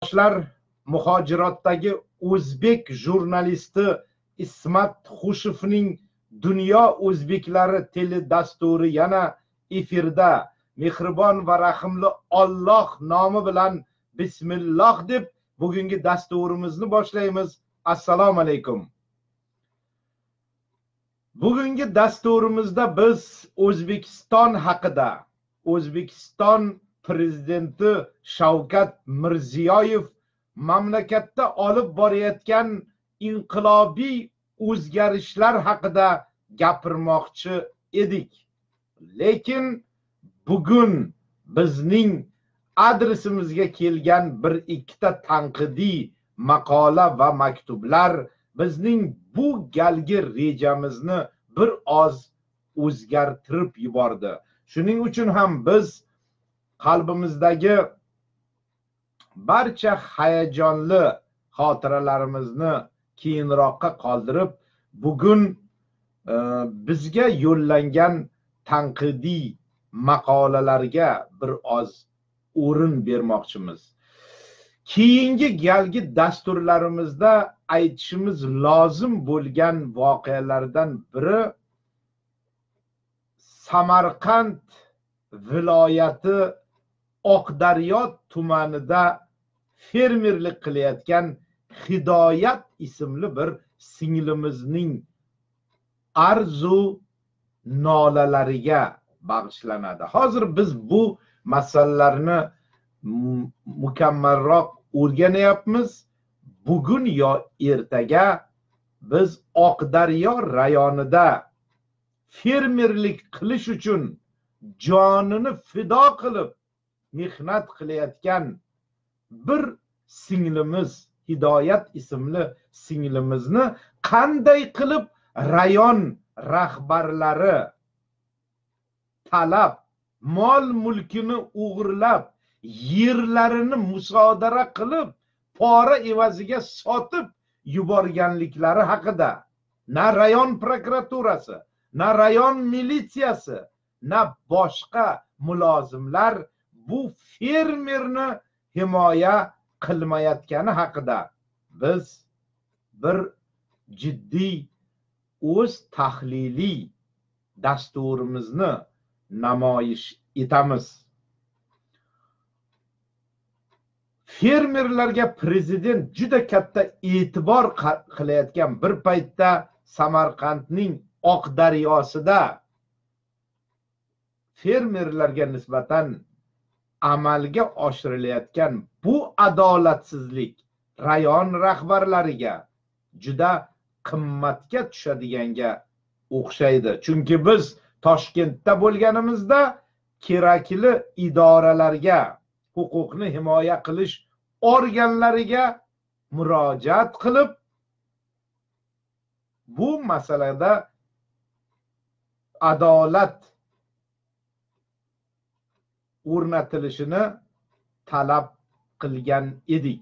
Yoshlar muhojiratdagi o'zbek jurnalisti Ismat Xushevning Dunyo o'zbeklari teledasturi yana efirda. Mehribon va rahimli Alloh nomi bilan bismillah deb bugungi dasturimizni boshlaymiz. Assalomu alaykum. Bugungi dasturimizda biz O'zbekiston haqida, O'zbekiston prezidenti Shavkat Mirziyoyev mamlakatda olib borayotgan inqilobiy o'zgarishlar haqida gapirmoqchi edik. Lekin bugun bizning adresimizga kelgan bir ikkita tanqidiy maqola va maktublar bizning bu galgi rejamizni bir oz o'zgartirib yubordi. Shuning uchun ham biz qalbimizdagi barcha hayajonli xotiralarimizni keyinroqqa qoldirib, bugun bizga yo'llangan tanqidiy maqolalarga bir oz o'rin bermoqchimiz. Keyingi galgi dasturlarimizda aytishimiz lozim bo'lgan voqealardan biri Samarqand viloyati Oqdaryo tumanida fermerlik qilayotgan Hidoyat ismli bir singlimizning arzu nolalariga bag'ishlanadi. Hozir biz bu masalalarni mukammalroq o'rganyapmiz. Bugun yo ertaga biz Oqdaryo rayonida fermerlik qilish uchun jonini fido qilib mehnat qilayotgan bir singlimiz, Hidoyat ismli singlimizni qanday qilib rayon rahbarlari talab, mol mulkini o'g'irlab, yerlarini musodara qilib, pora evaziga sotib yuborganliklari haqida na rayon prokuraturasi, na rayon militsiyasi, na boshqa mulozimlar bu fermerni himoya qilmayotgani haqida biz bir jiddiy o'z tahliliy dasturimizni namoyish etamiz. Fermerlarga prezident juda katta e'tibor qilayotgan bir paytda Samarqandning Oqdaryosida fermerlarga nisbatan amalga oshirilayotgan bu adolatsizlik rayon rahbarlariga juda qimmatga tushadiganga o'xshaydi. Chunki biz Toshkentda bo'lganimizda kerakli idoralarga, huquqni himoya qilish organlariga murojaat qilib, bu masalada adolat o'rnatilishini talab qilgan edik.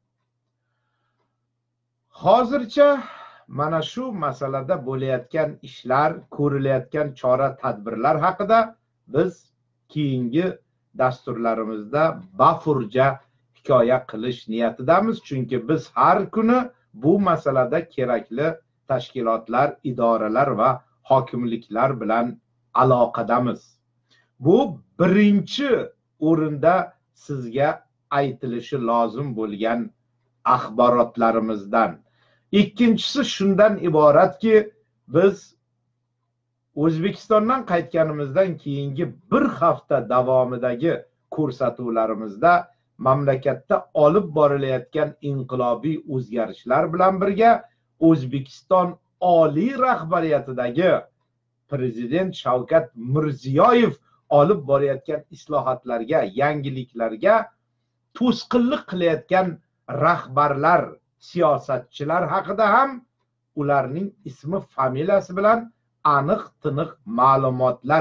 Hozircha mana shu masalada bo'layotgan ishlar, ko'rilayotgan chora-tadbirlar haqida biz keyingi dasturlarimizda bafurja hikoya qilish niyatidamiz. Chunki biz har kuni bu masalada kerakli tashkilotlar, idoralar va hokimliklar bilan aloqadamiz. Bu birinchi o'rinda sizga aytilishi lozim bo'lgan axborotlarimizdan. Ikkinchisi shundan iboratki, biz O'zbekistondan qaytganimizdan keyingi bir hafta davomidagi ko'rsatuvlarimizda mamlakatda olib borilayotgan inqilobiy o'zgarishlar bilan birga O'zbekiston oliy rahbariyatidagi prezident Shavkat Mirziyoyev olib borayotgan islohotlarga, yangiliklarga to'sqinlik qilayotgan rahbarlar, siyosatchilar haqida ham ularning ismi, familiyasi bilan aniq-tiniq ma'lumotlar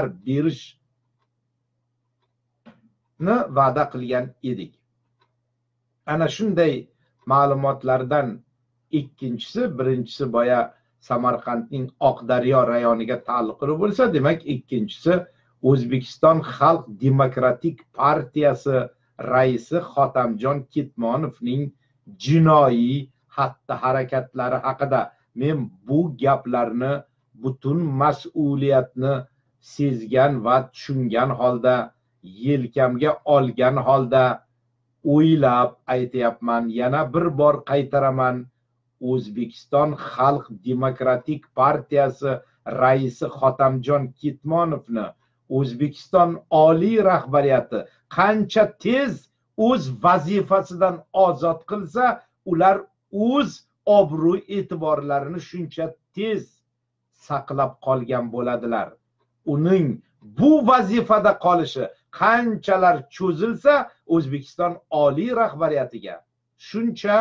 berishni va'da qilgan edik. Ana shunday ma'lumotlardan ikkinchisi, birinchisi boya Samarqandning Oqdaryo rayoniga taalluqli bo'lsa, demak ikkinchisi O'zbekiston Xalq Demokratik partiyasi raisi Hotamjon Ketmonovning jinoiy xatti-harakatlari haqida men bu gaplarni butun mas'uliyatni sezgan va tushungan holda, yelkamga olgan holda o'ylab aytyapman. Yana bir bor qaytaraman. O'zbekiston Xalq demokratik partiyasi raisi Hotamjon Ketmonovni O'zbekiston oliy rahbariyati qancha tez o'z vazifasidan ozod qilsa, ular o'z obro' e'tiborlarini shuncha tez saqlab qolgan bo'ladilar. Uning bu vazifada qolishi qanchalar cho'zilsa, O'zbekiston oliy rahbariyatiga shuncha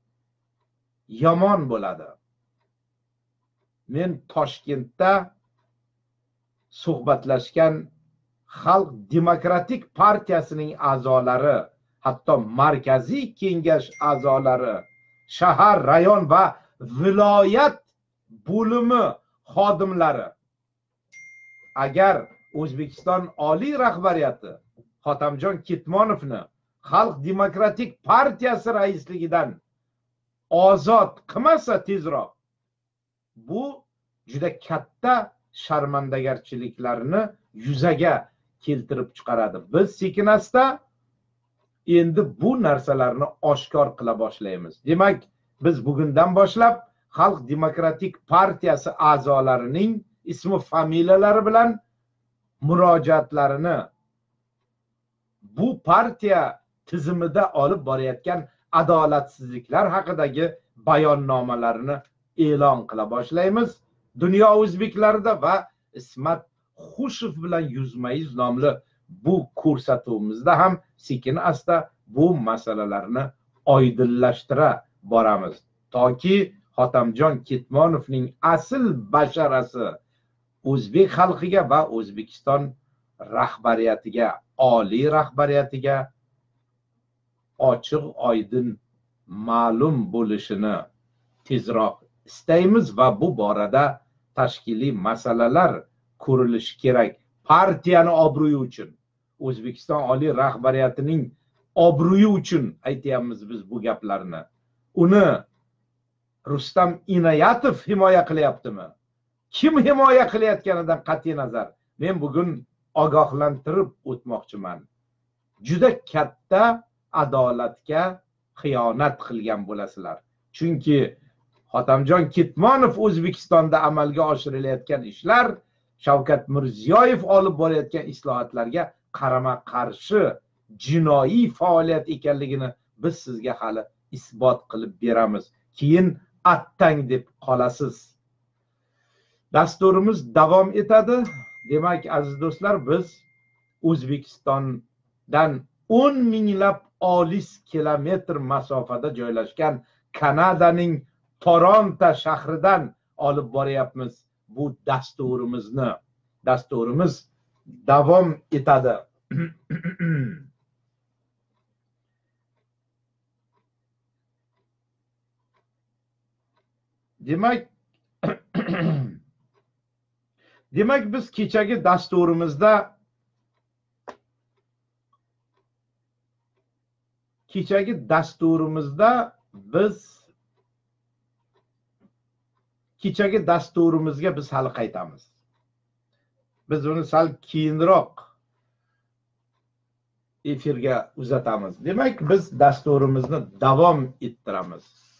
yomon bo'ladi. Men Toshkentda suhbatlashgan Xalq demokratik partiyasining a'zolari, hatto markaziy kengash a'zolari, shahar, rayon va viloyat bo'limi xodimlari agar O'zbekiston oliy rahbariyati Hotamjon Ketmonovni Xalq demokratik partiyasi raisligidan ozod qilmasa tezroq, bu juda katta sharmandagarchiliklarni yuzaga keltirib chiqaradi. Biz sekin-asta endi bu narsalarni oshkor qila boshlaymiz. Demak, biz bugundan boshlab Xalq demokratik partiyasi a'zolarining ismi familiyalari bilan murojaatlarini, bu partiya tizimida olib borayotgan adolatsizliklar haqidagi bayonnomalarini e'lon qila boshlaymiz. Dunyo o'zbeklarida va Ismat Xushev bilan yuzma-yuz nomli bu ko'rsatuvimizda ham sekin asta bu masalalarni oydinlashtira boramiz. Toki Hotamjon Ketmonovning asl basharasi o'zbek xalqiga va O'zbekiston rahbariyatiga, oliy rahbariyatiga ochiq oydin ma'lum bo'lishini tezroq istaymiz va bu borada tashkiliy masalalar ko'rilishi kerak. Partiyani obro'yi uchun, O'zbekiston oliy rahbariyatining obro'yi uchun aytayapmiz biz bu gaplarni. Uni Rustam Inoyatov himoya qilyaptimi? Kim himoya qilayotganidan qat'iy nazar men bugun ogohlantirib o'tmoqchiman. Juda katta adolatga xiyonat qilgan bo'lasizlar. Chunki Hotamjon Ketmonov O'zbekistonda amalga oshirilayotgan ishlar Shavkat Mirziyoyev olib borayotgan islohotlarga qarama-qarshi jinoiy faoliyat ekanligini biz sizga hali isbot qilib beramiz. Keyin attang deb qolasiz. Dasturimiz davom etadi. Demak, aziz do'stlar, biz O'zbekistondan 10 minglab olis kilometr masofada joylashgan Kanadaning Toronto shahridan olib boryapmiz bu dasturimizni. Dasturimiz davom etadi. Demak biz kechagi dasturimizda kechagi dasturimizga biz hali qaytamiz. Biz uni sal keyinroq efirga uzatamiz. Demak, biz dasturimizni davom ettiramiz.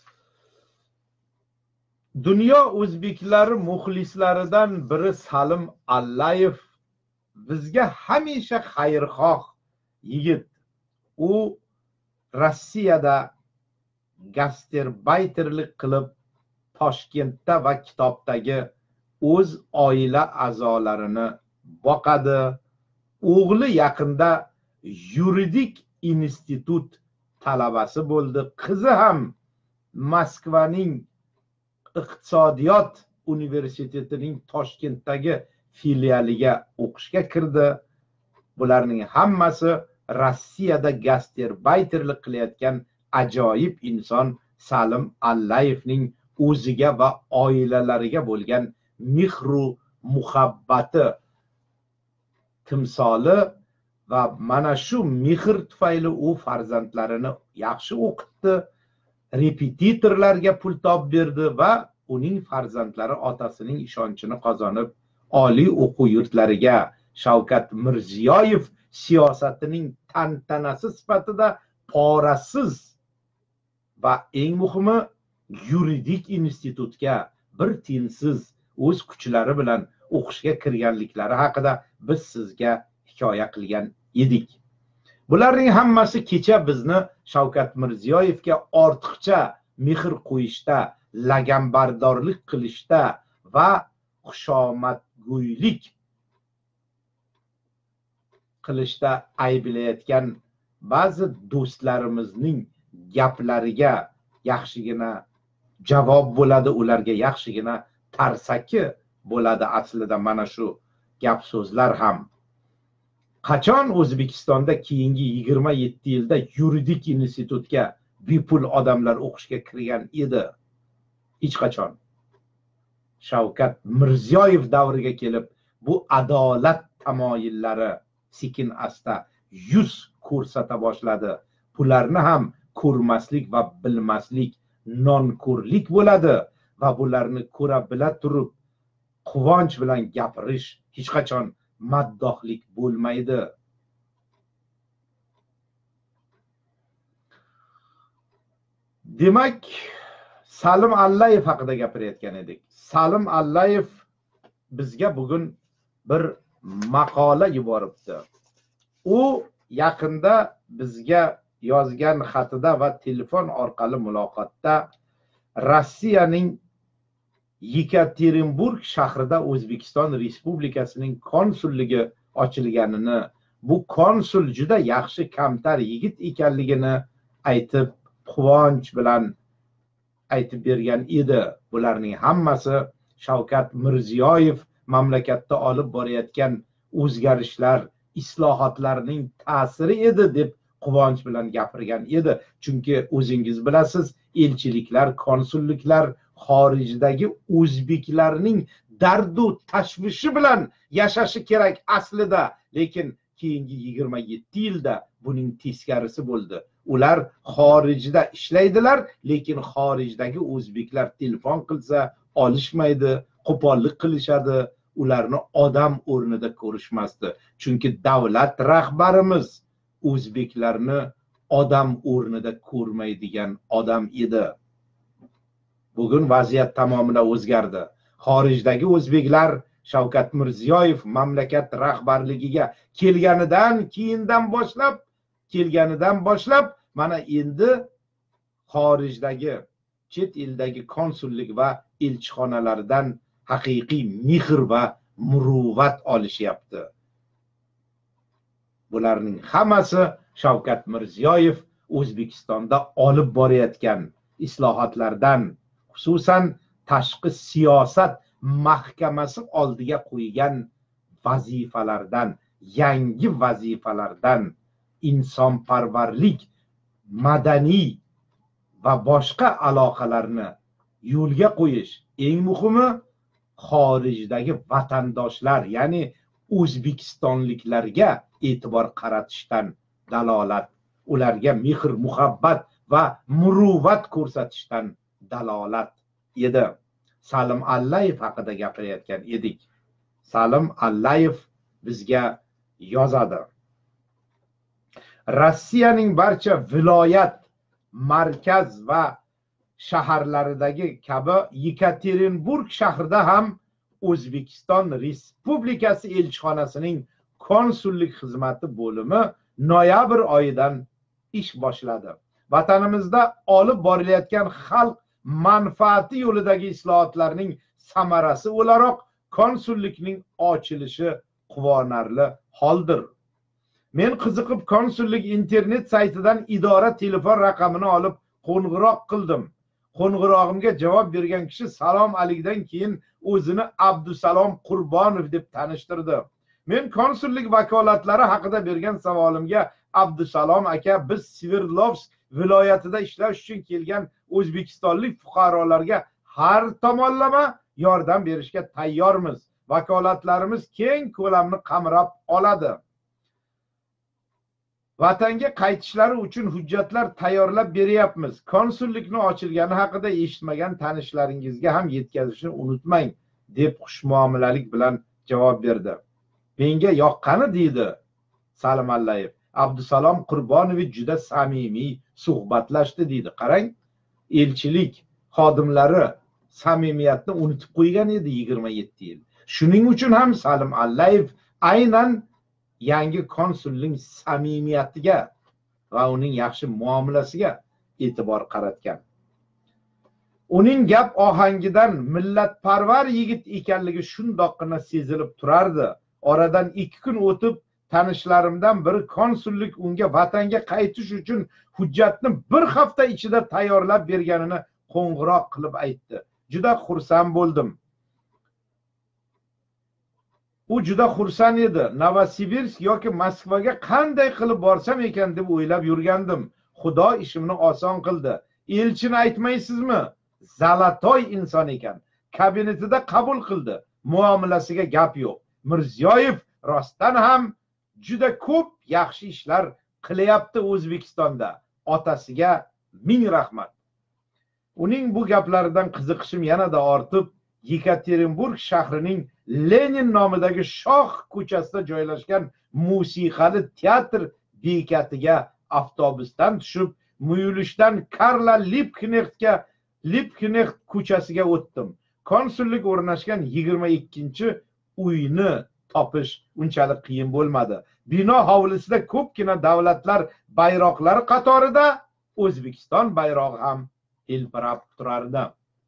Dunyo o'zbeklari muxlislaridan biri Salim Allayev bizga hamisha xayrixoh yigit. U Rossiyada gasterbayterlik qilib Toshkentda va Kitobdagi o'z oila a'zolarini boqadi. O'g'li yaqinda yuridik institut talabasi bo'ldi. Qizi ham Moskvaning iqtisodiyot universitetining Toshkentdagi filialiga o'qishga kirdi. Bularning hammasi Rossiyada gasterbayterlik qilayotgan ajoyib inson Salim Allayevning o'ziga va oilalariga bo'lgan mehru muhabbati timsoli va mana shu mehr tufayli u farzandlarini yaxshi o'qitdi, repetitorlarga pul topib berdi va uning farzandlari otasining ishonchini qozonib, oliy o'quv yurtlariga Shavkat Mirziyoyev siyosatining tantanasi sifatida porasiz va eng muhimi yuridik institutga bir tiyinsiz o'z kuchlari bilan o'qishga kirganliklari haqida biz sizga hikoya qilgan edik. Bularning hammasi kecha bizni Shavkat Mirziyoyevga ortiqcha mehr qo'yishda, laganbardorlik qilishda va xushomadgo'ylik qilishda ayblayotgan ba'zi do'stlarimizning gaplariga yaxshigina javob bo'ladi, ularga yaxshigina tarsaki bo'ladi. Aslida mana shu gap so'zlar ham qachon O'zbekistonda keyingi 27 yilda yuridik institutga bepul odamlar o'qishga kirgan edi? Hech qachon. Shavkat Mirziyoyev davriga kelib bu adolat tamoyillari sekin asta yuz ko'rsata boshladi. Bularni ham ko'rmaslik va bilmaslik nonko'rlik bo'ladi va bularni ko'ra bila turib quvonch bilan gapirish hech qachon maddohlik bo'lmaydi. Demak, Salim Allayev haqida gapirayotgan edik. Salim Allayev bizga bugun bir maqola yuboribdi. U yaqinda bizga yozgan xatida va telefon orqali muloqotda Rossiyaning Yekaterinburg shahrida O'zbekiston Respublikasining konsulligi ochilganini, bu konsul juda yaxshi kamtar yigit ekanligini aytib, quvonch bilan aytib bergan edi. Bularning hammasi Shavkat Mirziyoyev mamlakatda olib borayotgan o'zgarishlar, islohotlarning ta'siri edi deb quvonch bilan gapirgan edi. Chunki o'zingiz bilasiz, elchiliklar, konsulliklar xorijdagi o'zbeklarning dardu tashvishi bilan yashashi kerak aslida, lekin keyingi 27 yilda buning teskarisi bo'ldi. Ular xorijda ishlaydilar, lekin xorijdagi o'zbeklar telefon qilsa olishmaydi, qo'pollik qilishadi, ularni odam o'rnida ko'rishmasdi. Chunki davlat rahbarimiz o'zbeklarni odam o'rnida ko'rmaydigan odam edi. Bugun vaziyat tamomila o'zgardi. Xorijdagi o'zbeklar Shavkat Mirziyoyev mamlakat rahbarligiga kelganidan boshlab mana endi xorijdagi, chet eldagi konsullik va elchixonalardan haqiqiy mehr va muruvvat olishyapti. Bularning hammasi Shavkat Mirziyoyev O'zbekistonda olib borayotgan islohotlardan, xususan tashqi siyosat mahkamasi oldiga qo'ygan vazifalardan, yangi vazifalardan, insonparvarlik, madaniy va boshqa aloqalarni yo'lga qo'yish, eng muhimi xorijdagi vatandoshlar, ya'ni o'zbekistonliklarga e'tibor qaratishdan dalolat, ularga mehr, muhabbat va muruvvat ko'rsatishdan dalolat edi. Salim Allayev haqida gapirayotgan edik. Salim Allayev bizga yozadi. Rossiyaning barcha viloyat, markaz va shaharlaridagi kabi Yekaterinburg shahrida ham O'zbekiston Respublikasi elchixonasining konsullik xizmati bo'limi noyabr oyidan ish boshladi. Vatanimizda olib borilayotgan xalq manfaati yo'lidagi islohotlarning samarasi o'laroq konsullikning ochilishi quvonarli holdir. Men qiziqib konsullik internet saytidan idora telefon raqamini olib qo'ng'iroq qildim. Qo'ng'irog'imga javob bergan kishi salom alikdan keyin o'zini Abdusalom Qurbonov deb tanishtirdi. Men konsullik vakolatlari haqida bergan savolimga Abdusalom aka, biz Sverdlovsk viloyatida ishlash uchun kelgan o'zbekistonlik fuqarolarga har tomonlama yordam berishga tayyormiz. Vakolatlarimiz keng ko'lamni qamrab oladi. vatanga qaytishlari uchun hujjatlar tayyorlab beryapmiz. Konsullikni ochilgani haqida eshitmagan tanishlaringizga ham yetkazishni unutmang, deb xushmuomalalik bilan javob berdi. Menga yoqqani deydi Salim Allayev. Abdusalom Qurbonovich juda samimiy suhbatlashdi deydi. Qarang, elchilik xodimlari samimiyatni unutib qo'ygan edi 27 yil. Shuning uchun ham Salim Allayev aynan yangi konsulning samimiyatiga va uning yaxshi muomalasiga e'tibor qaratgan. Uning gap ohangidan millatparvar yigit ekanligi shundoqqina sezilib turardi. Oradan 2 kun o'tib tanishlarimdan biri konsullik unga vatanga qaytish uchun hujjatni 1 hafta ichida tayyorlab berganini qo'ng'iroq qilib aytdi. Juda xursand bo'ldim. U juda xursand edi. Novosibirsk yoki Moskvaga qanday qilib borsam ekan deb o'ylab yurgandim. Xudo ishimni oson qildi. Elchini aytmaysizmi? Zalatoy inson ekan. Kabinetida qabul qildi. Muomalasiga gap yo'q. Mirziyoyev rostdan ham juda ko'p yaxshi ishlar qilyapti O'zbekistonda. Otasiga ming rahmat. Uning bu gaplaridan qiziqishim yanada ortib, Yekaterinburg shahrining Lenin nomidagi Shoh ko'chasida joylashgan musiqali teatr bekatiga avtobusdan tushib, Muyulishdan Karla Liebknecht ko'chasiga o'tdim. Konsullik o'rnashgan 22-uyni topish unchalik qiyin bo'lmadi. Bino hovlisida ko'pgina davlatlar bayroqlari qatorida O'zbekiston bayrog'i ham hilpirab turardi.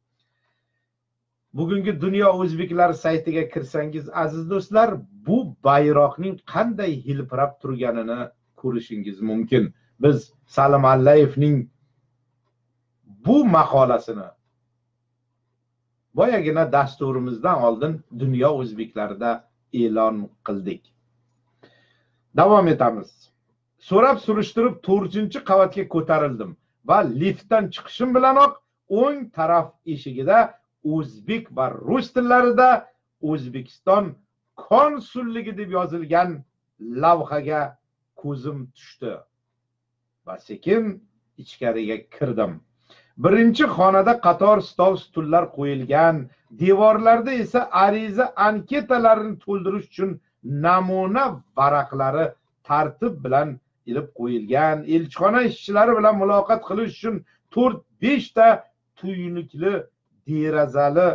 Bugungi Dunyo o'zbeklari saytiga kirsangiz, aziz do'stlar, bu bayroqning qanday hilpirab turganini ko'rishingiz mumkin. Biz Salim Allayevning bu maqolasini boyagina dasturimizdan oldin Dunyo o'zbeklarida e'lon qildik. Davom etamiz. So'rab surishtirib 4-qavatga ko'tarildim va liftdan chiqishim bilanoq o'ng taraf eshigida o'zbek va rus tillarida O'zbekiston konsulligi deb yozilgan lavhaga ko'zim tushdi va sekin ichkariga kirdim. Birinchi xonada qator stol-stullar qo'yilgan, devorlarda esa ariza anketalarini to'ldirish uchun namuna varaqlari tartib bilan ilib qo'yilgan. Elchixona ishchilari bilan muloqot qilish uchun 4-5 ta tuynuqli derazali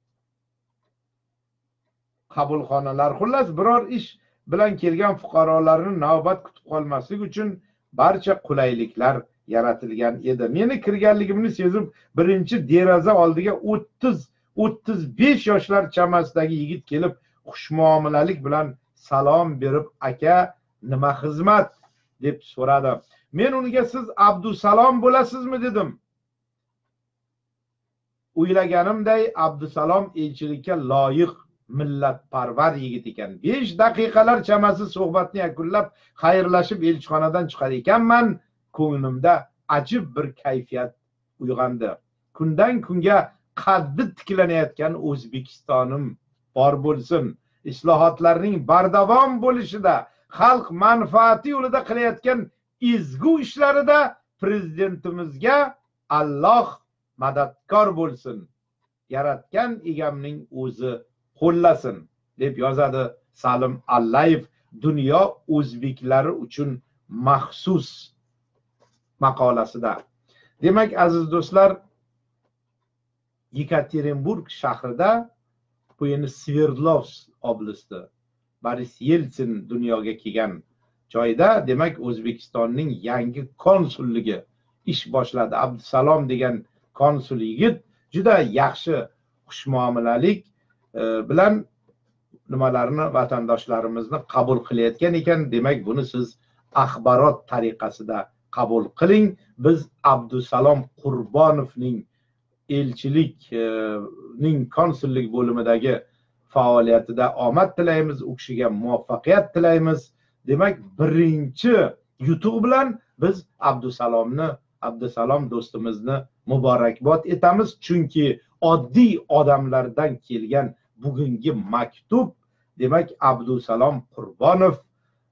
qabulxonalar, xullas biror ish bilan kelgan fuqarolarni navbat kutib qolmaslik uchun barcha qulayliklar yaratilgan edi. Meni kirganligimni sezib, birinchi deraza oldiga 30-35 yoshlar chamasidagi yigit kelib, xushmuomalalik bilan salom berib, aka, nima xizmat deb so'radi. Men unga siz Abdusalom bo'lasizmi dedim. O'ylaganimday Abdusalom elchilikka loyiq millatparvar yigit ekan. 5 daqiqalar chamasi suhbatni yakunlab, xayrlashib elchixonadan chiqar ekanman, ko'nglimda ajib bir kayfiyat uyg'ondi. Kundan kunga qaddi tiklanayotgan O'zbekistonim bor bo'lsin. Islohotlarning bardavom bo'lishida, xalq manfaati yo'lida qilayotgan ezgu ishlarida prezidentimizga Alloh madadkor bo'lsin. Yaratgan egamning o'zi qo'llasin, deb yozadi Salim Allayev Dunyo o'zbeklari uchun maxsus maqolasida. Demak, aziz do'stlar, Yekaterinburg shahrida, bu endi Sverdlovsk oblasti, Boris Yeltsin dunyoga kelgan joyda, demak, O'zbekistonning yangi konsulligi ish boshladi. Abdusalom degan konsul yigit juda yaxshi xushmuomalalik bilan nimalarni, vatandoshlarimizni qabul qilayotgan ekan. Demak, buni siz axborot tariqasida qabul qiling. Biz Abdusalom Qurbonovning elchilikning konsullik bo'limidagi faoliyatida omad tilaymiz, u kishiga muvaffaqiyat tilaymiz. Demak, birinchi yutuq bilan biz Abdusalom do'stimizni muborakbod etamiz, chunki oddiy odamlardan kelgan bugungi maktub, demak, Abdusalom Qurbonov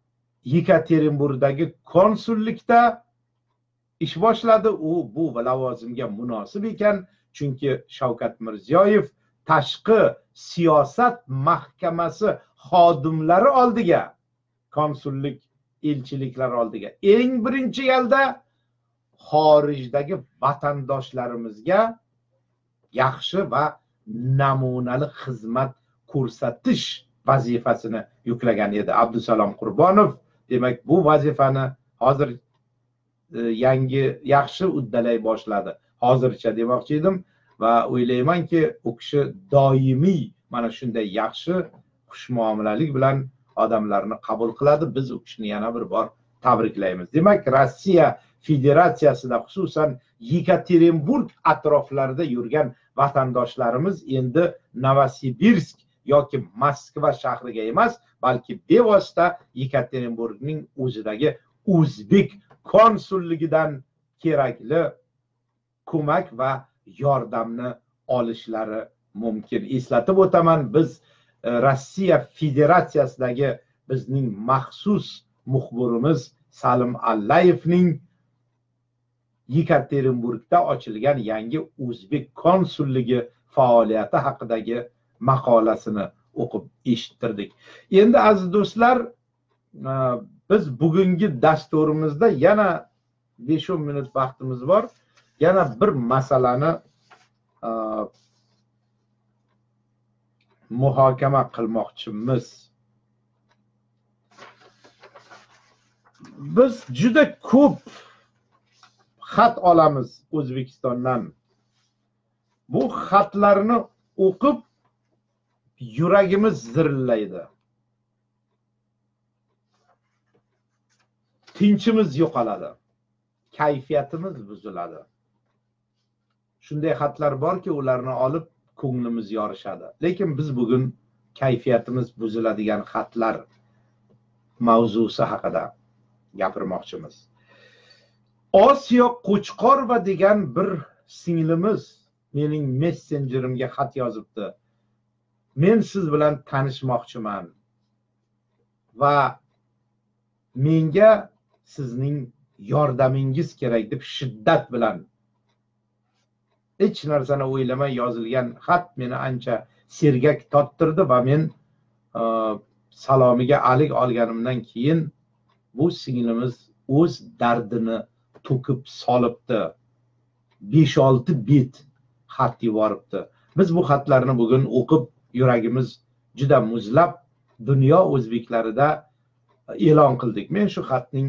Yekaterinburgdagi konsullikda ish boshladi. U bu lavozimga munosib ekan, chunki Shavkat Mirziyoyev tashqi siyosat mahkamasi xodimlari oldiga, konsullik elchiliklar oldiga eng birinchi galda xorijdagi vatandoshlarimizga yaxshi va namunali xizmat ko'rsatish vazifasini yuklagan edi Abdusalom Qurbonov. Demak, bu vazifani hozir yaxshi uddalay boshladi. Hozircha demoqchi edim va o'ylaymanki, u kishi doimiy mana shunday yaxshi xushmuomalalik bilan odamlarni qabul qiladi. Biz u kishini yana bir bor tabriklaymiz. Demak, Rossiya Federatsiyasida, xususan Yekaterinburg atroflarida yurgan vatandoshlarimiz endi Novosibirsk yoki Moskva shahriga emas, balki bevosita Yekaterinburgning o'zidagi o'zbek konsulligidan kerakli ko'mak va yordamni olishlari mumkin. Eslatib o'taman, biz Rossiya Federatsiyasidagi bizning maxsus muxbirimiz Salim Allayevning Yekaterinburgda ochilgan yangi o'zbek konsulligi faoliyati haqidagi maqolasini o'qib eshittirdik. Endi aziz do'stlar, biz bugungi dasturimizda yana 5-10 minut vaqtimiz bor. Yana bir masalani muhokama qilmoqchimiz. Biz juda ko'p xat olamiz O'zbekistondan. Bu xatlarni o'qib yuragimiz zirillaydi. Tinchimiz yo'qoladi. Kayfiyatimiz buziladi. Shunday xatlar borki, ularni olib ko'nglimiz yorishadi. Lekin biz bugun kayfiyatimiz buziladigan xatlar mavzusi haqida gapirmoqchimiz. Osiyo Qo'chqorova degan bir singlimiz mening messenjerimga xat yozibdi. Men siz bilan tanishmoqchiman va menga sizning yordamingiz kerak deb shiddat bilan, hech narsani o'ylamay yozilgan xat meni ancha sergak torttirdi va men salomiga alik olganimdan keyin bu singlimiz o'z dardini to'kib solibdi. 5-6 bet xat yuboribdi. Biz bu xatlarni bugun o'qib yuragimiz juda muzlab dunyo o'zbeklarida e'lon qildik. Men shu xatning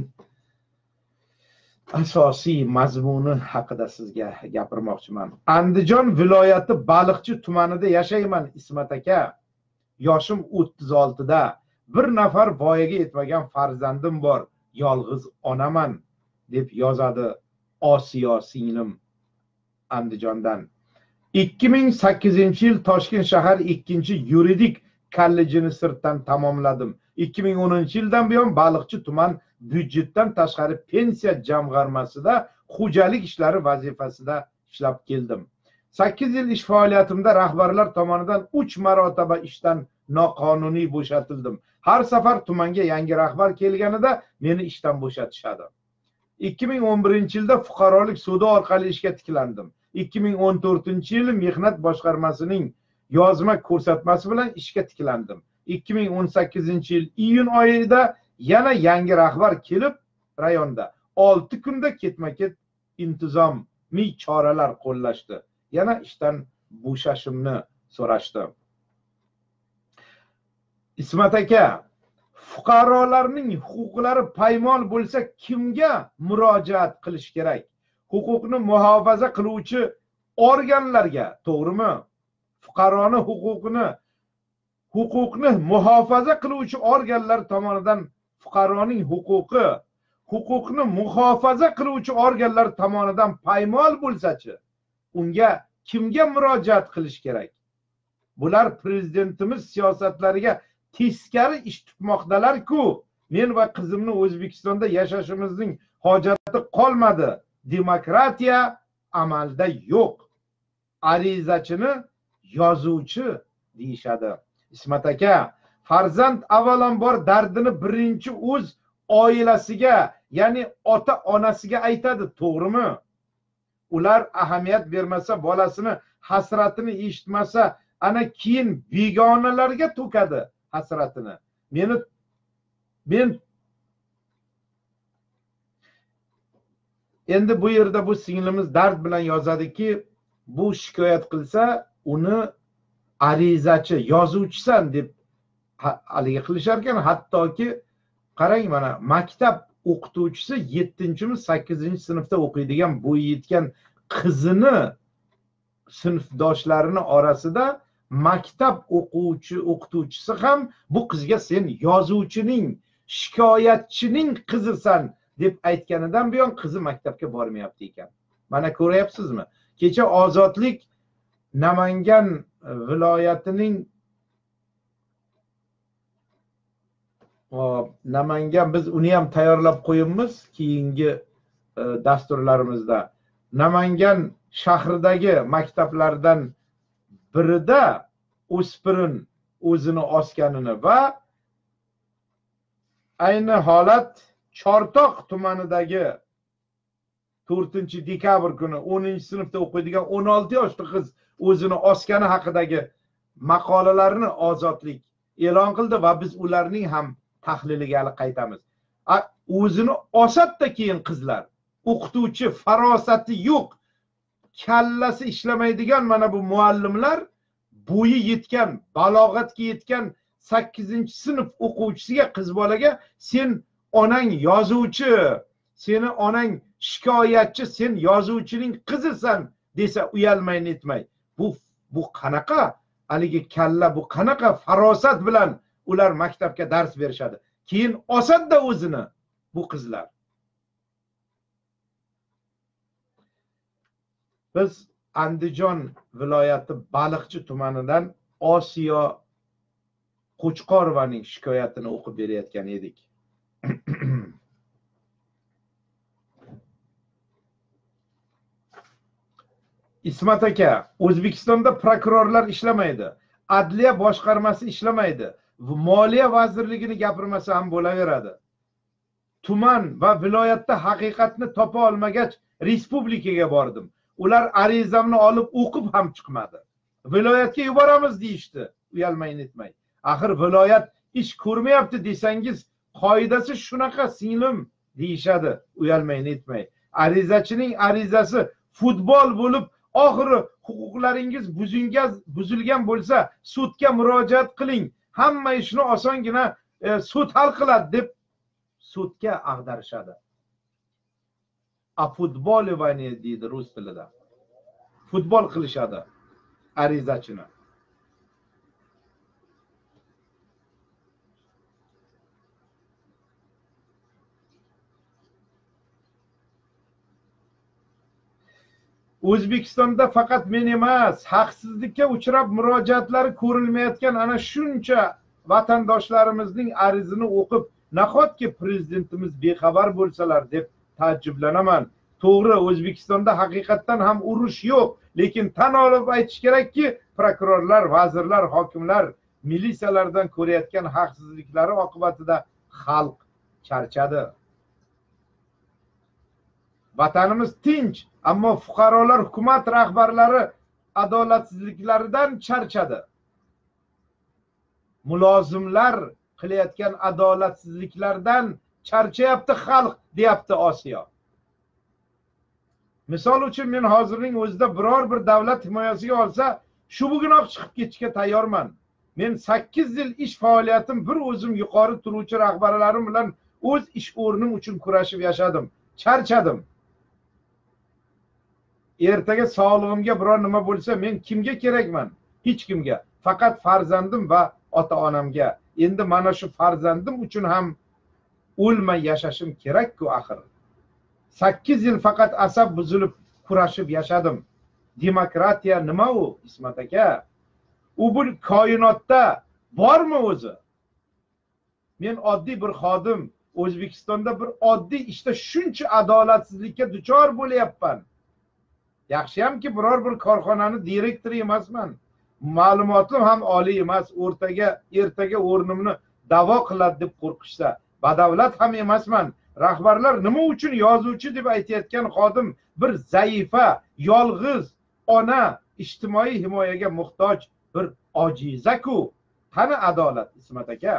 asosiy mazmuni haqida sizga gapirmoqchiman. Andijon viloyati Baliqchi tumanida yashayman Ismat aka. Yoshim 36 da. Bir nafar voyaga yetmagan farzandim bor. Yolg'iz onaman deb yozadi Osiyo singlim Andijondan. 2008-yil Toshkent shahar 2-yuridik kollejini sirtdan tamomladim. 2010-yildan buyon Baliqchi tuman byudjetdan tashqari pensiya jamg'armasida xo'jalik ishlari vazifasida ishlab keldim. 8 yil ish faoliyatimda rahbarlar tomonidan 3 marotaba ishdan noqonuniy bo'shatildim. Har safar tumanga yangi rahbar kelganida meni ishdan bo'shatishadi. 2011-yilda fuqarolik sudi orqali ishga tiklandim. 2014-yili mehnat boshqarmasining yozma ko'rsatmasi bilan ishga tiklandim. 2018-yil iyun oyida yana yangi rahbar kelib, rayonda 6 kunda ketma-ket intizomiy choralar qo'llashdi. Yana ishdan bo'shashimni so'rashdi. Ismat aka, fuqarolarning huquqlari paymol bo'lsa kimga murojaat qilish kerak? Huquqni muhofaza qiluvchi organlarga, to'g'rimi? Fuqaroni huquqni muhofaza qiluvchi organlar tomonidan fuqaroning huquqni muhofaza qiluvchi organlar tomonidan paymol bo'lsa-chi, unga kimga murojaat qilish kerak? Bular prezidentimiz siyosatlariga teskari ish tutmoqdalar-ku. Men va qizimni O'zbekistonda yashashimizning hojati qolmadi. Demokratiya amalda yo'q. Arizachini yozuvchi deyishadi. Ismat aka, farzand avvalambor dardini birinchi o'z oilasiga, ya'ni ota onasiga aytadi, to'g'rimi? Ular ahamiyat bermasa, bolasini hasratini eshitmasa, ana keyin begonalarga to'kadi hasratini. Men endi bu yerda bu singlimiz dard bilan yozadiki, bu shikoyat qilsa, uni arizachi, yozuvchisan deb haligi qilishar ekan. Hattoki qarang, mana maktab o'qituvchisi 7-8 sinfda o'qiydigan bo'yi yetgan qizini sinfdoshlarini orasida maktab o'qituvchisi ham bu qizga sen yozuvchining, shikoyatchining qizisan deb aytganidan buyon qizi maktabga bormayapti ekan. Mana ko'ryapsizmi? Kecha Ozodlik Namangan viloyatining Namangan, biz uni ham tayyorlab qo'yibmiz keyingi dasturlarimizda. Namangan shahridagi maktablardan birida o'spirin o'zini osganini va ayni holat Chortoq tumanidagi 4-dekabr kuni 10-sinfda o'qiydigan 16 yoshli qiz o'zini osgani haqidagi maqolalarni Ozodlik e'lon qildi va biz ularning ham tahliliga hali qaytamiz. O'zini osatda keyin qizlar, o'qituvchi farosati yo'q, kallasi ishlamaydigan mana bu muallimlar bo'yi yetgan, balog'atga yetgan 8-sinf o'quvchisiga, qiz bolaga sen onang yozuvchi, seni onang shikoyatchi, sen yozuvchining qizisan desa uyalmay netmay. Bu qanaqa haligi kalla, bu qanaqa farosat bilan ular maktabga dars berishadi. Keyin osadda o'zini bu qizlar. Biz Andijon viloyati Baliqchi tumanidan Osiyo Qo'chqorovaning shikoyatini o'qib berayotgan edik. Ismat aka, O'zbekistonda prokurorlar ishlamaydi, adliya boshqarmasi ishlamaydi, moliya vazirligini gapirmasa ham bo'laveradi. Tuman va viloyatda haqiqatni topa olmagach respublikaga bordim. Ular arizamni olib o'qib ham chiqmadi. Viloyatga yuboramiz deyishdi, uyalmay netmay. Axir viloyat ish ko'rmayapti desangiz, qoidasi shunaqa singlim deyishadi, uyalmay netmay. Arizachining arizasi futbol bo'lib, oxiri huquqlaringiz buzilgan bo'lsa, sudga murojaat qiling. Hamma ishni osongina sud hal qiladi deb sudga ag'darishadi. Futbolovanie deydi rus tilida. Futbol qilishadi arizachini. O'zbekistonda faqat men emas, haqsizlikka uchrab murojaatlari ko'rilmayotgan ana shuncha vatandoshlarimizning arizini o'qib, nahotki prezidentimiz bexabar bo'lsalar deb taajjublanaman. To'g'ri, O'zbekistonda haqiqatdan ham urush yo'q, lekin tan olib aytish kerakki, prokurorlar, vazirlar, hokimlar, militsiyalardan ko'rayotgan haqsizliklari oqibatida xalq charchadi. Vatanimiz tinch, ammo fuqarolar hukumat rahbarlari adolatsizliklaridan charchadi. Mulozimlar qilayotgan adolatsizliklardan charchayapti xalq, deyapti Osiyo. Misol uchun men hozirning o'zida biror bir davlat himoyasiga olsa, shu bugunoq chiqib ketishga tayyorman. Men 8 yil ish faoliyatim bir o'zim yuqori turuvchi rahbarlarim bilan o'z ish o'rnim uchun kurashib yashadim, charchadim. Ertaga sog'lig'imga biror nima bo'lsa, men kimga kerakman? Hech kimga. Faqat farzandim va ota-onamga. Endi mana shu farzandim uchun ham o'lmay yashashim kerak-ku axir. 8 yil faqat asab buzilib kurashib yashadim. Demokratiya nima u, Ismat aka? U bu koinotda bormi o'zi? Men oddiy bir xodim, O'zbekistonda bir oddiy ishda shuncha adolatsizlikka duchor bo'lyapman. Yaxshiyamki biror bir korxonani direktori emasman. Ma'lumotim ham oliy emas, ertaga o'rnimni da'vo qiladi deb qo'rqishsa, badavlat ham emasman. Rahbarlar nima uchun yozuvchi deb aytayotgan xodim bir zaifa, yolg'iz ona, ijtimoiy himoyaga muhtoj bir ojiza-ku. Qani adolat, Ismat aka?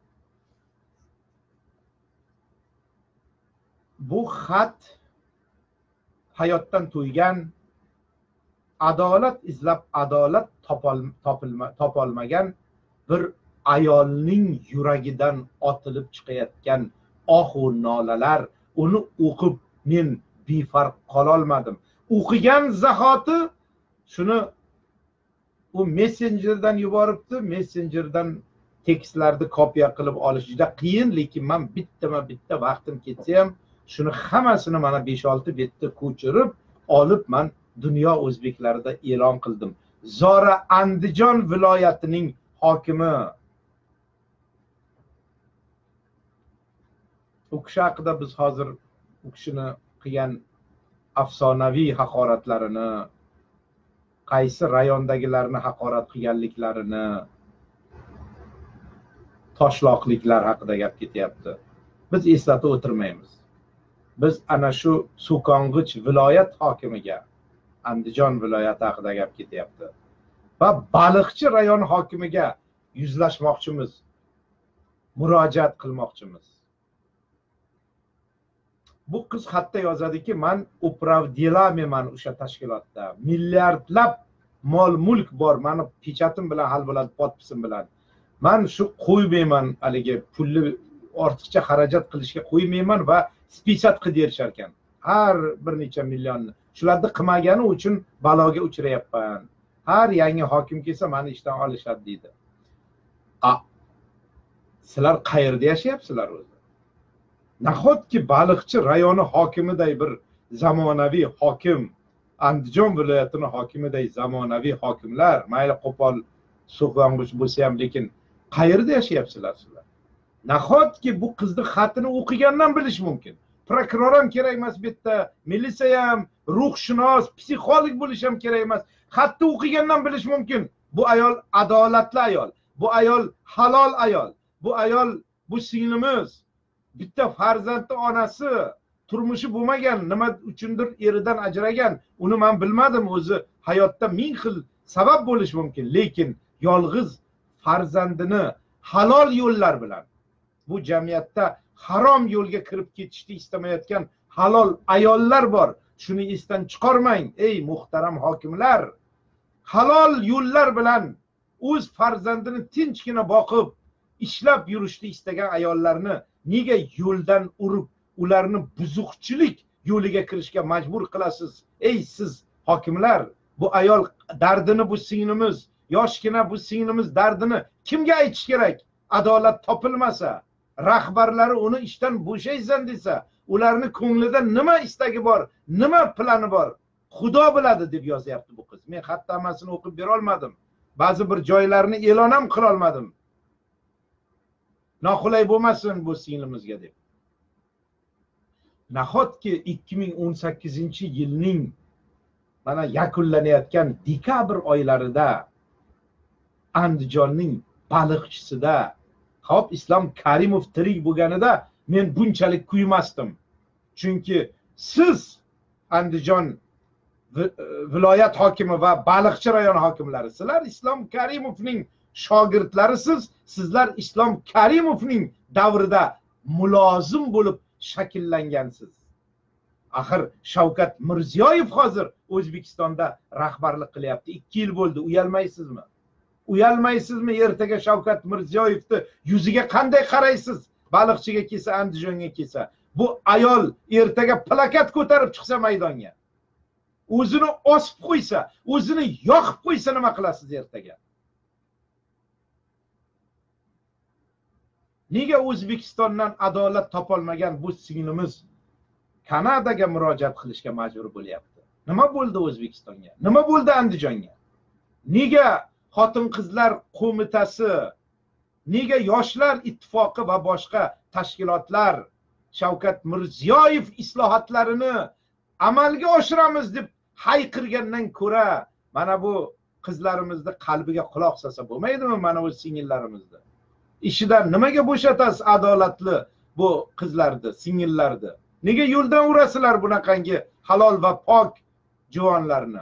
Bu xat hayotdan to'ygan, adolat izlab adolat topolmagan bir ayolning yuragidan otilib chiqayotgan ohu nolalar. Uni o'qib men befarq qololmadim. O'qigan zahoti shuni u messenjerdan yuboribdi. Messenjerdan tekstlarni kopiya qilib olish juda qiyin, lekin men bitta vaqtim ketsa ham shuni hammasini mana 5-6 betda ko'chirib olib men dunyo o'zbeklarida e'lon qildim. Zora Andijon viloyatining hokimi. U kishi haqida biz hozir u kishini qilgan afsonaviy haqoratlarini, qaysi rayondagilarni haqorat qilganliklarini, toshloqliklar haqida gap ketyapti. Biz eslatib o'tirmaymiz. Biz ana shu So'kong'ich viloyat hokimiga, Andijon viloyati haqida gap ketyapti. Va Baliqchi rayon hokimiga yuzlashmoqchimiz, murojaat qilmoqchimiz. Bu qiz xatda yozadiki, men upravdelamiman o'sha tashkilotda. Milliardlab mol mulk bor, meni pechatim bilan hal bo'ladi, podpisim bilan. Men shu qo'ymayman, haligi pulni ortiqcha xarajat qilishga qo'ymayman va spisat qilib berishar ekan. Har bir necha millionni. Shularni qilmagani uchun baloga uchrayapman. Har yangi hokim kelsa meni ishdan olishadi deydi. Sizlar qayerda yashayapsizlar o'zi? Nahotki Baliqchi rayoni hokimiday bir zamonaviy hokim, Andijon viloyatining hokimiday zamonaviy hokimlar, mayli qo'pol So'kong'ich bo'lsa ham, lekin qayerda yashayapsizlar sizlar? Nahotki bu qizning xatini o'qigandan bilish mumkin. Prokuror ham kerak emas bu yerda, militsiya ham, ruhshunos, psixolog bo'lish ham kerak emas. Xatni o'qigandan bilish mumkin. Bu ayol adolatli ayol, bu ayol halol ayol, bu ayol bu singlimiz. Bitta farzandni onasi, turmushi bo'lmagan, nima uchundir eridan ajragan. Uni men bilmadim, o'zi hayotda ming xil sabab bo'lish mumkin, lekin yolg'iz farzandini halol yo'llar bilan bu jamiyatda harom yo'lga kirib ketishni istamayotgan halol ayollar bor. Shuni esdan chiqarmang, ey muhtaram hokimlar. Halol yo'llar bilan o'z farzandini tinchgina boqib, ishlab yurishni istagan ayollarni nega yo'ldan urib, ularni buzuqchilik yo'liga kirishga majbur qilasiz? Ey siz hokimlar, bu ayol dardini, bu singlimiz, yoshgina bu singlimiz dardini kimga aytish kerak? Adolat topilmasa, rahbarlari uni ishdan bo'shaysan desa, ularni ko'nglida nima istagi bor, nima plani bor? Xudo biladi deb yozyapti bu qiz. Men xatda hammasini o'qib bera olmadim. Ba'zi bir joylarini e'lon ham qila olmadim. Noqulay bo'lmasin bu singlimizga deb. Nahotki 2018-yilning mana yakunlanayotgan dekabr oylarida Andijonning Baliqchisida Xo'p, Islom Karimov tirik bo'lganida men bunchalik kuymasdim. Chunki siz Andijon viloyat hokimi va Baliqchi rayon hokimlari, sizlar Islom Karimovning shogirdlarisiz. Sizlar Islom Karimovning davrida mulozim bo'lib shakllangansiz. Axir Shavkat Mirziyoyev hozir O'zbekistonda rahbarlik qilyapti. 2 yil bo'ldi. Uyalmaysizmi? Uyalmaysizmi? Ertaga Shavkat Mirziyoyevni yuziga qanday qaraysiz? Baliqchiga kelsa, Andijonga kelsa, bu ayol ertaga plakat ko'tarib chiqsa maydonga, o'zini osib qo'ysa, o'zini yoqib qo'ysa, nima qilasiz ertaga? Nega O'zbekistondan adolat topolmagan bu singlimiz Kanadaga murojaat qilishga majbur bo'lyapti? Nima bo'ldi O'zbekistonga? Nima bo'ldi Andijonga? Nega Xotin-qizlar qo'mitasi, nega Yoshlar ittifoqi va boshqa tashkilotlar Shavkat Mirziyoyev islohotlarini amalga oshiramiz deb hayqirgandan ko'ra, mana bu qizlarimizni qalbiga quloq solsa bo'lmaydimi? Mana bu singillarimizni ishidan nimaga bo'shatasiz adolatli bu qizlarni, singillarni? Nega yo'ldan urasizlar bunaqangi halol va pok juvonlarni?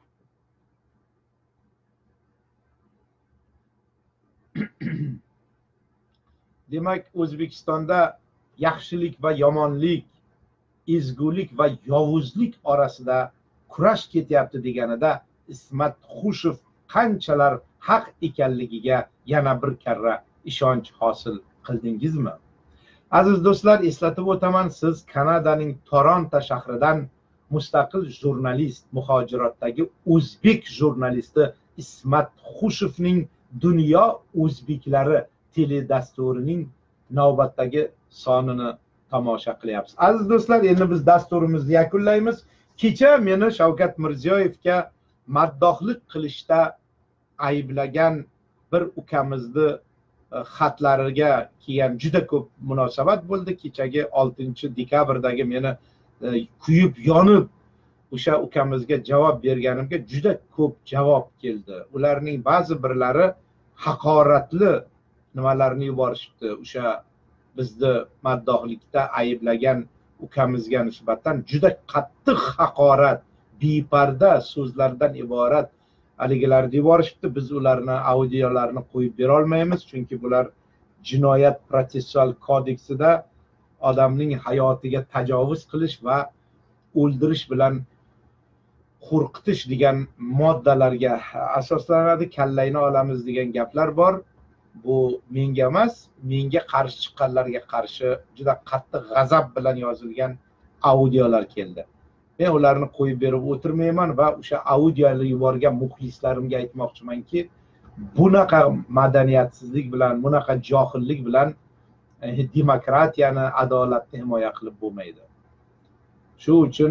Demak, O'zbekistonda yaxshilik va yomonlik, ezgulik va yovuzlik orasida kurash ketyapti deganida Ismat Xushev qanchalar haq ekanligiga yana bir karra ishonch hosil qildingizmi? Aziz do'stlar, eslatib o'taman, siz Kanadaning Toronto shahridan mustaqil jurnalist, muhojiratdagi o'zbek jurnalisti Ismat Xushevning Dunyo o'zbeklari teledasturining navbatdagi sonini tomosha qilyapsiz. Aziz do'stlar, endi biz dasturimizni yakunlaymiz. Kecha meni Shavkat Mirziyoyevga maddohlik qilishda ayblagan bir ukamizni xatlariga kelgan juda ko'p munosabat bo'ldi. Kechagi 6-dekabrdagi meni kuyib yonib o'sha ukamizga javob berganimga juda ko'p javob keldi. Ularning ba'zi birlari haqoratli nimalarni yuborishibdi. O'sha bizni maddohlikda ayblagan ukamizga nisbatan juda qattiq haqorat, beparda so'zlardan iborat haligilarni yuborishibdi. Biz ularni audiolarini qo'yib bera olmaymiz, chunki bular jinoyat protsessual kodeksida odamning hayotiga tajovuz qilish va o'ldirish bilan qo'rqitish degan moddalarga asoslanadi. Kallayni olamiz degan gaplar bor. Bu menga emas, menga qarshi chiqqanlarga qarshi juda qattiq g'azab bilan yozilgan audiolar keldi. Men ularni qo'yib berib o'tirmayman va o'sha audiolarni yuborgan muxlislarimga aytmoqchimanki, bunaqa madaniyatsizlik bilan, bunaqa johillik bilan demokratiyani, adolatni himoya qilib bo'lmaydi. Shu uchun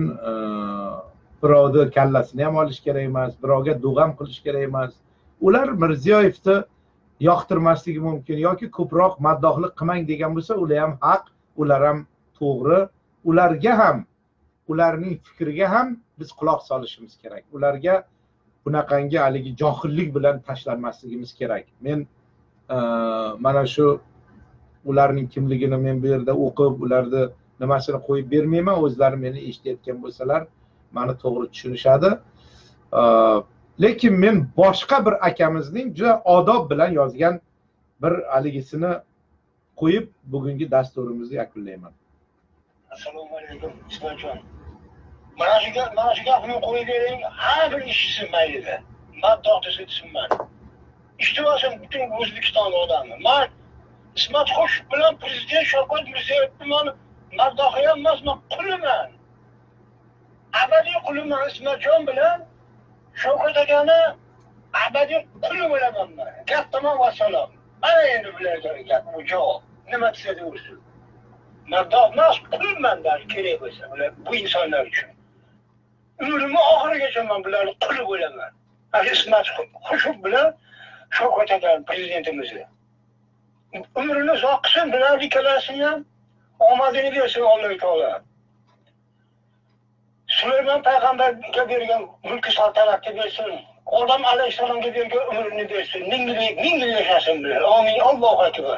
birovni kallasini ham olish kerak emas, birovga do'g'am qilish kerak emas. Ular Mirziyoyevni yoqtirmasligi mumkin yoki ko'proq maddohlik qilmang degan bo'lsa, ular ham haq, ular ham to'g'ri. Ularga ham, ularning fikriga ham biz quloq solishimiz kerak. Ularga bunaqangi haligi johillik bilan tashlanmasligimiz kerak. Men mana shu ularning kimligini men bu yerda o'qib, ularni nimasini qo'yib bermayman. O'zlari meni eshitayotgan bo'lsalar, meni to'g'ri tushunishadi. Lekin men boshqa bir akamizning juda odob bilan yozgan bir haligisini qo'yib bugungi dasturimizni yakunlayman. Assalomu alaykum Ismatjon. Mana shu gapni qo'yib bering, har bir ishchi mayli. Maddoh desa tushunmadi. Ishtibosim butun O'zbekiston odami. Men Ismat Xushev bilan prezident Shavkat Mirziyoyevni maddohi ham emasman, quliman. Abadiy quliman Ismatjon bilan Shavkat akani abadiy quli bo'laman men. Gap tamom va salom. Mana endi bularga gap bu javob. Nima desa o'zi. Maddoh emas, qulman der kerak bo'lsa, ular bu insonlar uchun. Umrimni oxirigacha men bularni quli bo'laman. Ismat Xushev bilan Shavkat akani prezidentimizni. Umrini uzoq qilsin, bular ikkalasini ham omadini bersin Alloh taolo. Sulaymon payg'ambarga bergan mulk saltanatni bersin. Odam alayhissalomga bergan umrini bersin. Ming yil yashasin bular. Amin. Allohu akbar.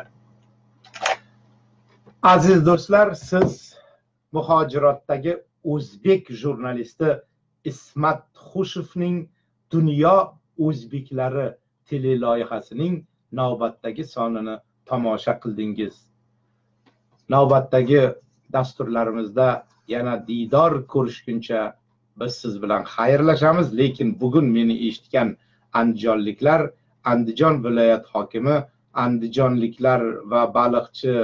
Aziz do'stlar, siz muhojiratdagi o'zbek jurnalisti Ismat Xushevning Dunyo o'zbeklari teleloyihasining navbatdagi sonini tomosha qildingiz. Navbatdagi dasturlarimizda yana diydor ko'rishguncha biz siz bilan xayrlashamiz. Lekin bugun meni eshitgan andijonliklar, Andijon viloyat hokimi, andijonliklar va baliqchi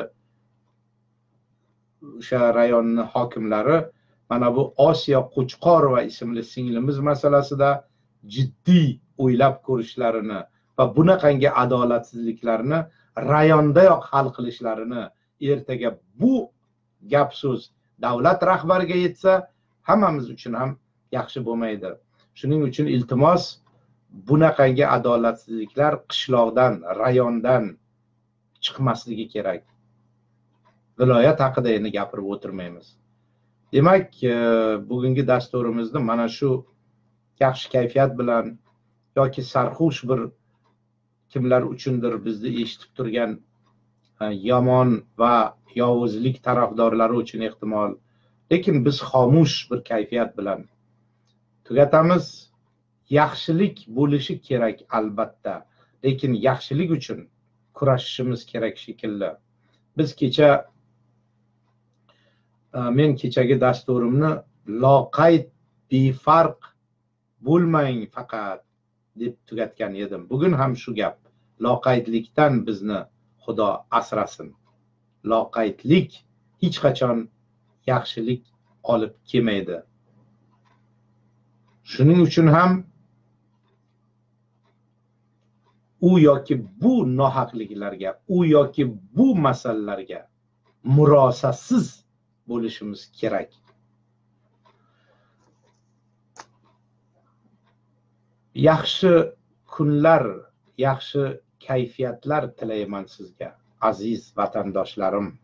o'sha rayonning hokimlari mana bu Osiyo Qo'chqorova ismli singlimiz masalasida jiddiy o'ylab ko'rishlarini va bunaqangi adolatsizliklarni rayondayoq hal qilishlarini, ertaga bu gap so'z davlat rahbariga yetsa hammamiz uchun ham yaxshi bo'lmaydi. Shuning uchun iltimos, bunaqangi adolatsizliklar qishloqdan, rayondan chiqmasligi kerak. Viloyat haqida endi gapirib o'tirmaymiz. Demak, bugungi dasturimizni mana shu yaxshi kayfiyat bilan yoki sarxush bir kimlar uchundir bizni eshitib turgan yomon va yovuzlik tarafdorlari uchun ehtimol, lekin biz xomush bir kayfiyat bilan tugatamiz. Yaxshilik bo'lishi kerak albatta, lekin yaxshilik uchun kurashishimiz kerak shekilli. Biz men kechagi dasturimni loqayd befarq bo'lmang faqat deb tugatgan edim. Bugun ham shu gap. Loqaydlikdan bizni Xudo asrasin. Loqaydlik hech qachon yaxshilik olib kelmaydi. Shuning uchun ham u yoki bu nohaqliklarga, u yoki bu masalalarga murosasiz bo'lishimiz kerak. Yaxshi kunlar, yaxshi kayfiyatlar tilayman sizga, aziz vatandoshlarim.